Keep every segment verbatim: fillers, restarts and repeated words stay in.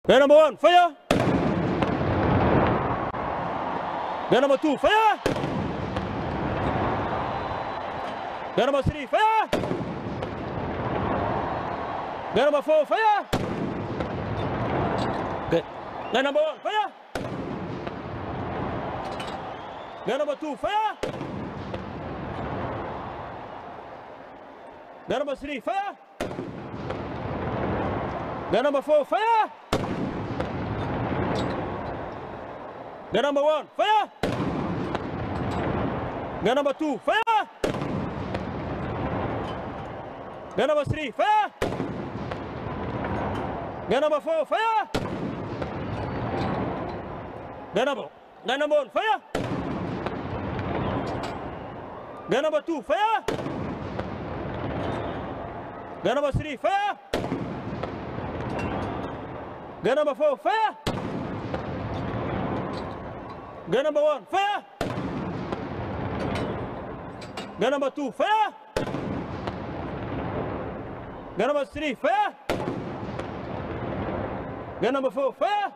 Player number one, fire! Player number two, fire! Player number three, fire! Player number four, fire! Good. Player number one, fire! Player number two, fire! Player number three, fire! Player number four, fire! Player number one, fire! Player number two, fire! Player number three, fire! Player number four, fire! Player number, player number one, fire! Player number two, fire! Player number three, fire! Player number four, fire! Player number one, fire! Player number two, fire! Player number three, fire! Player number four, fire!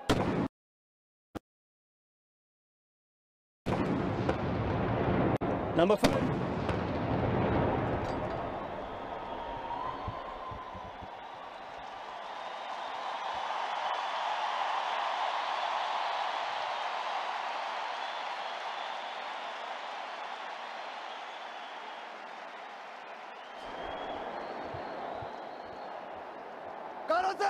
Number five. Caracas!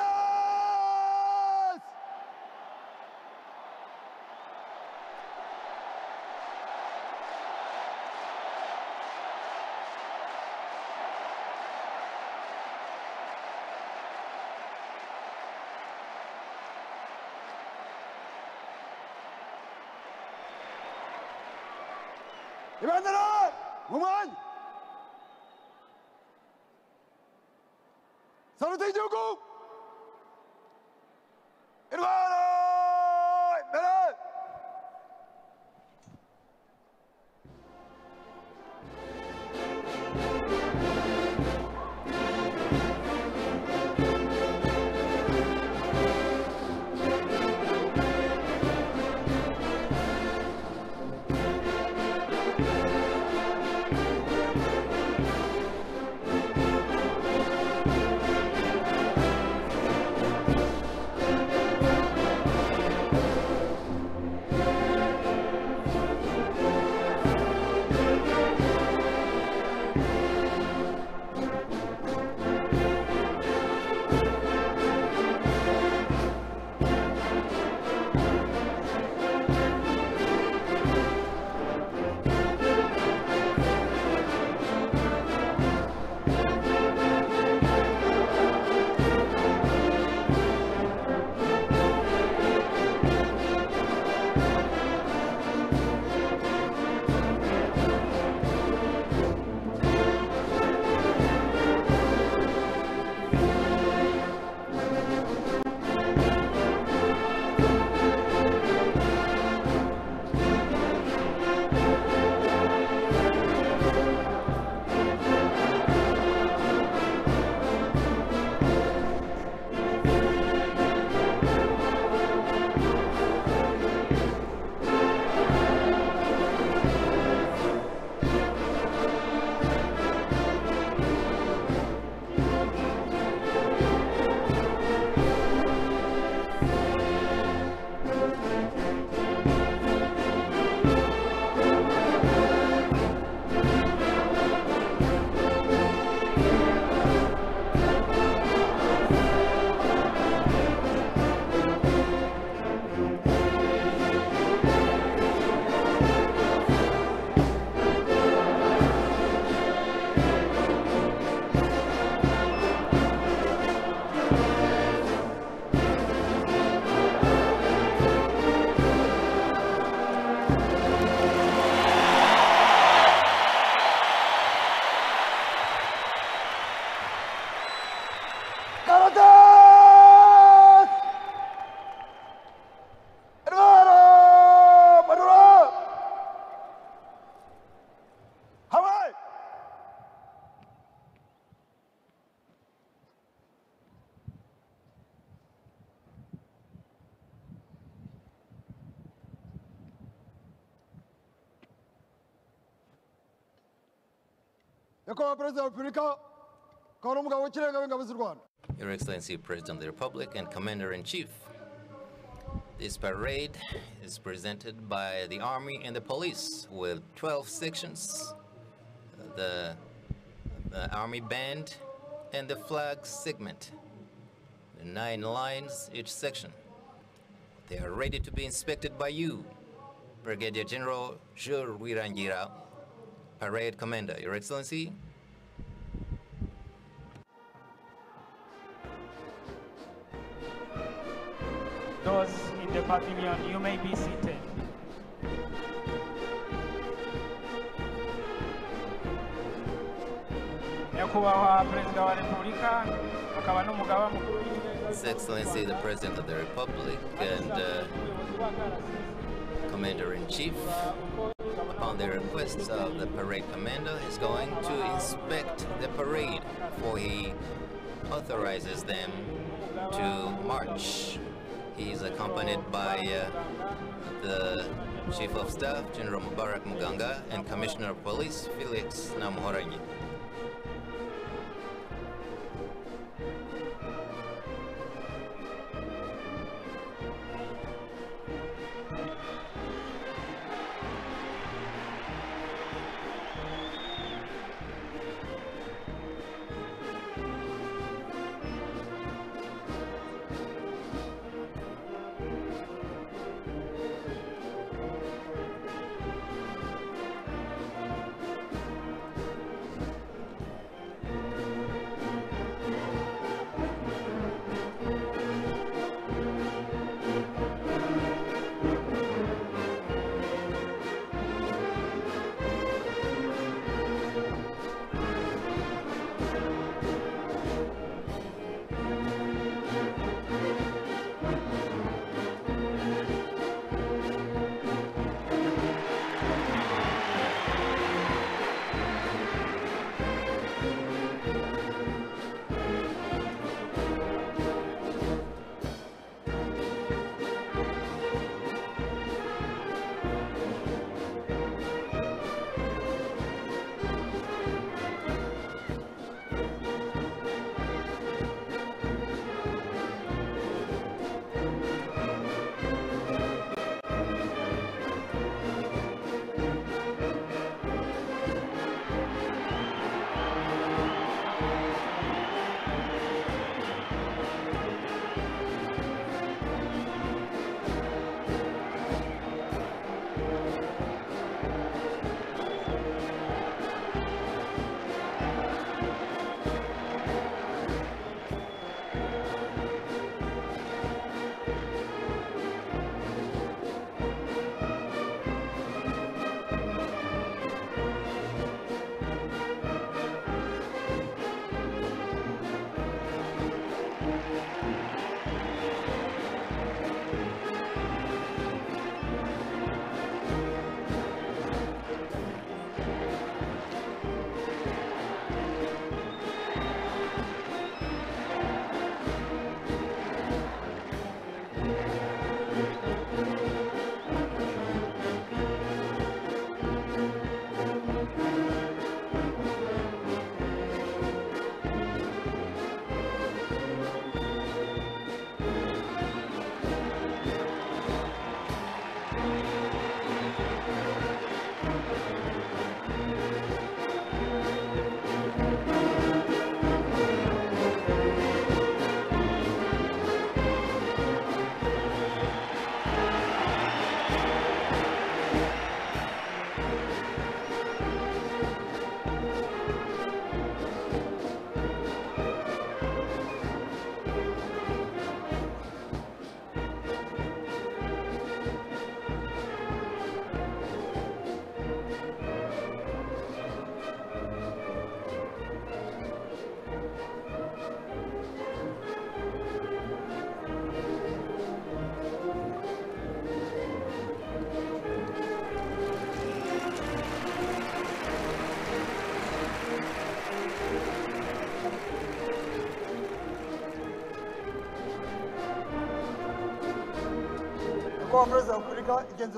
İbendeler! Muman! Salutay Diogo! Hermano! Berat! nyakubahwa perezida wa repubulika akaba n'umugabo w'ikirenga w'ingabo z'u Rwanda. Your Excellency, President of the Republic and Commander-in-Chief, this parade is presented by the Army and the Police with twelve sections, the, the Army Band, and the flag segment, the nine lines each section. They are ready to be inspected by you, Brigadier General Jules Wirangira, Parade Commander. Your Excellency. Those in the pavilion, you may be seated. Nyakubahwa Perezida wa Repubulika akaba n'umugaba mukuru w'ingabo. His Excellency, the President of the Republic and uh, Commander-in-Chief, upon the requests of the parade commander, is going to inspect the parade before he authorizes them to march. He is accompanied by uh, the Chief of Staff, General Mubarak Muganga, and Commissioner of Police, Felix Namuhoranyi.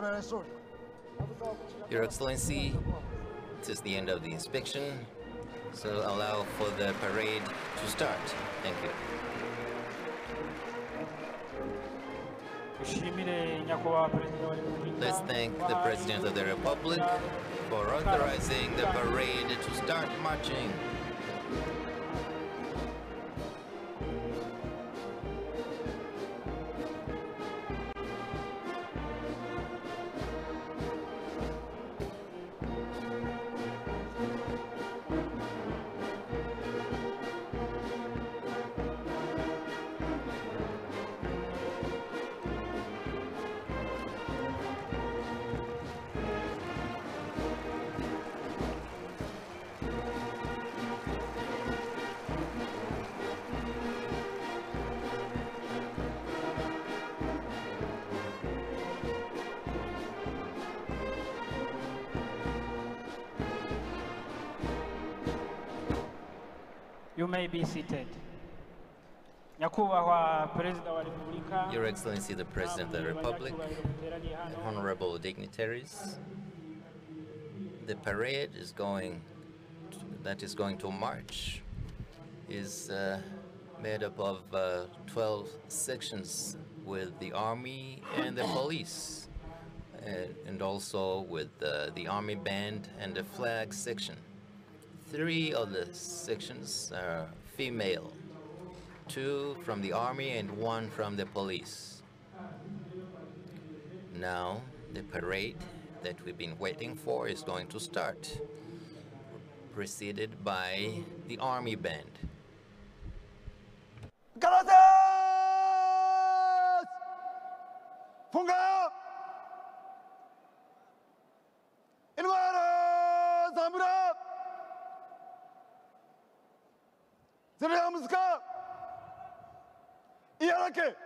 Your Excellency, this is the end of the inspection. So allow for the parade to start. Thank you. dushimire nyakubahwa perezida wa repubulika. Let's thank the President of the Republic for authorizing the parade to start marching. You may be seated. Nyakubahwa perezida wa repubulika. Your Excellency, the President of the Republic, honorable dignitaries, the parade is going, to, that is going to march, is uh, made up of uh, twelve sections with the army and the police, uh, and also with uh, the army band and the flag section. Three of the sections are female, two from the army and one from the police. Now, the parade that we've been waiting for is going to start, preceded by the army band. Gracias! Funga! Inwara Zamra! Zeriyamızka! İyarake!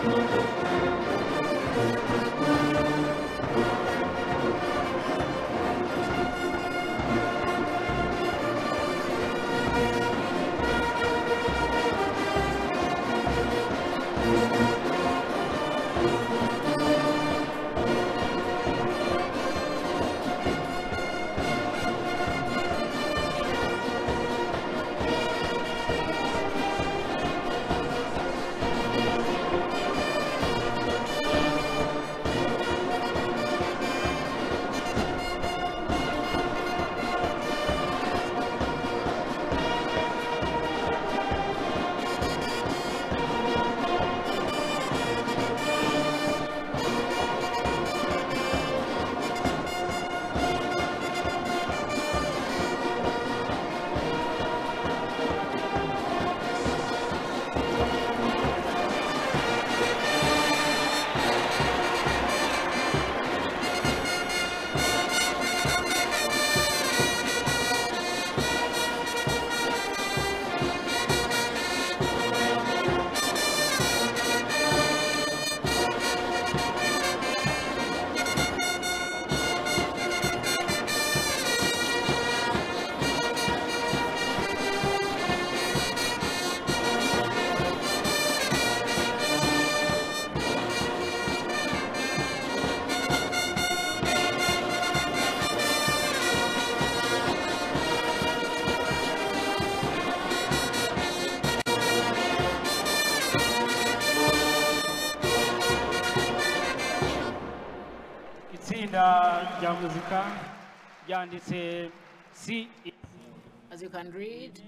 rya muzika ryanditse C. As you can read,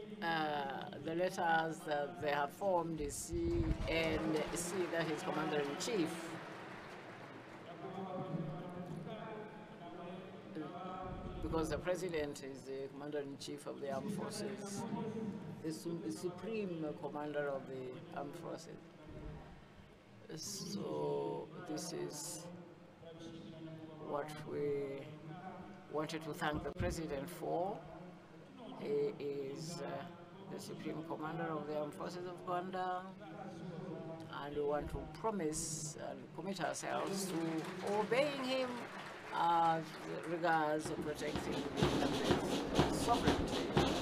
uh, the letters that they have formed is C and C, that is Commander-in-Chief. Because the President is the Commander-in-Chief of the Armed Forces, the, su the Supreme Commander of the Armed Forces. So this is what we wanted to thank the President for. He is uh, the Supreme Commander of the Armed Forces of Uganda, and we want to promise and commit ourselves to obeying him as regards protecting the sovereignty